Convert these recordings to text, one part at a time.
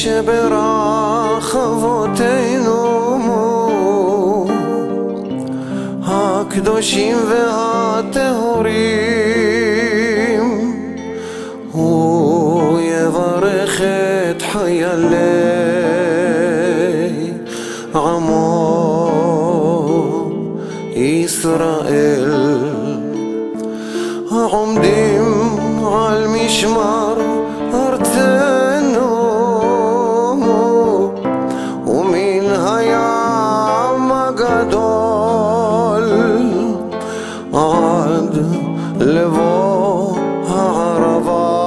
שברחבותינו הקדושים והטהורים הוא יברך את חיילי עמו ישראל העומדים על משמר ארצנו ומן הים הגדול עד לבוא הערבה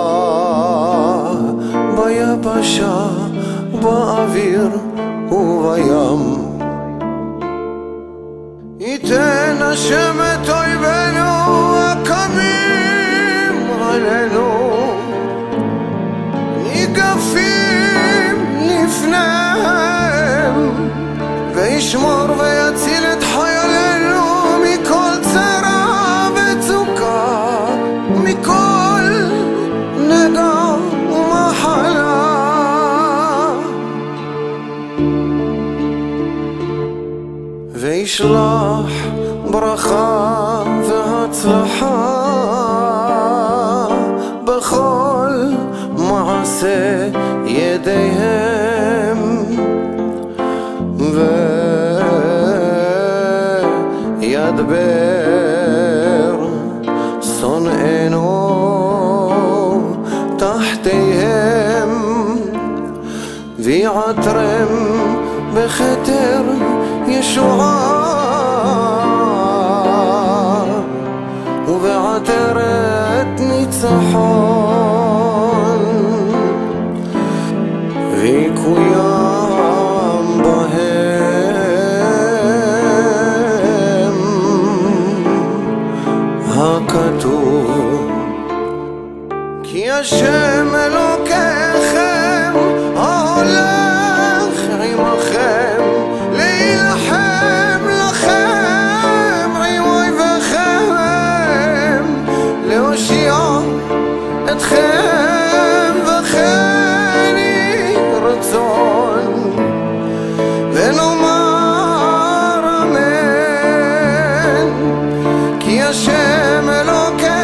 ביבשה באוויר ובים ייתן השם את אויבינו הקמים עלינו ניגפים לפניהם וישמור ויציל את חיילינו מכל צרה וצוקה מכל נגע ומחלה וישלח ברכה והצלחה בכל מעשה ידיהם וידבר שונאינו תחתיהם ויעטרם בכתר ישועה ובעטרת ניצחון ויקוים בהם הכתוב כי השם אלוקיכם ההולך עמכם להילחם לכם עם אויביכם להושיע אתכם וכן יהי רצון ונאמר אמן כי השם אלוקיכם